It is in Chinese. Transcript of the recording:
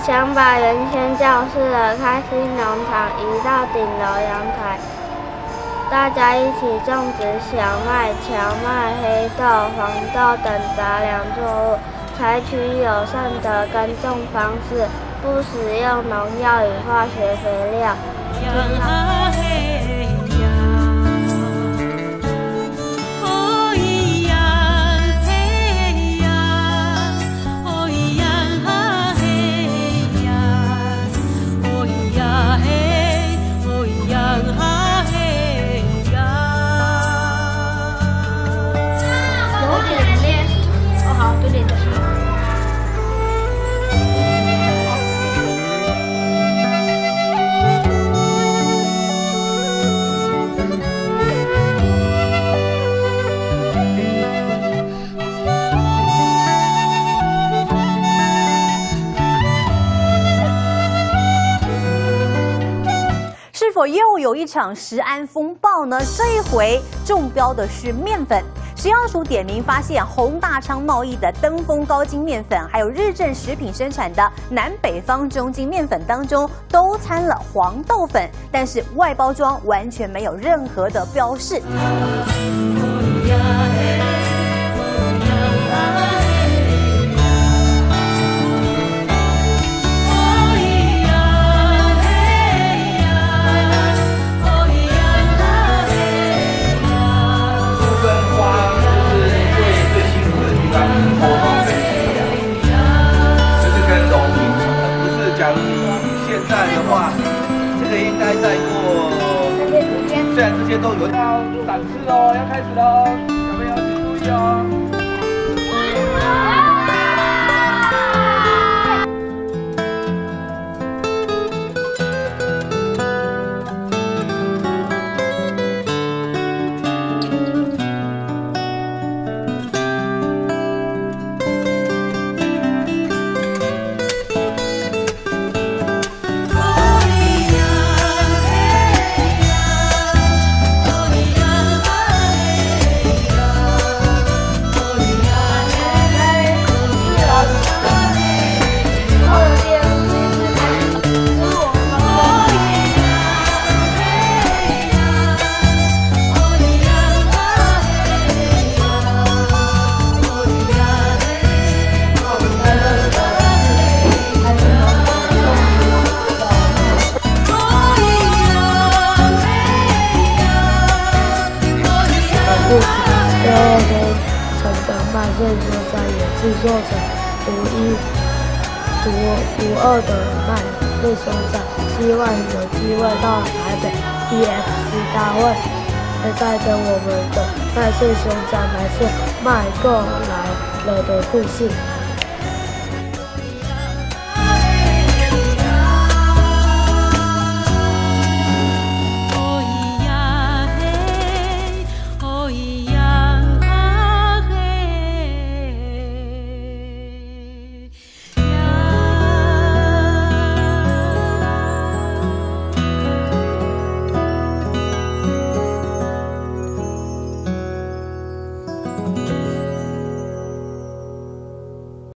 想把原先教室的开心农场移到顶楼阳台，大家一起种植小麦、荞麦、黑豆、黄豆等杂粮作物，采取友善的耕种方式，不使用农药与化学肥料。 是否又有一场食安风暴呢？这一回中标的是面粉。食药署点名发现，宏大昌贸易的登峰高筋面粉，还有日正食品生产的南北方中筋面粉当中，都掺了黄豆粉，但是外包装完全没有任何的标示。 现在的话，这个应该再过虽然这些都有要展示哦，要开始喽，小朋友请注意哦。 麦穗说在也制作成独二的麦穗熊掌，希望有机会到台北 DFC 大会，还带着我们的麦穗熊掌来说卖过来了的故事。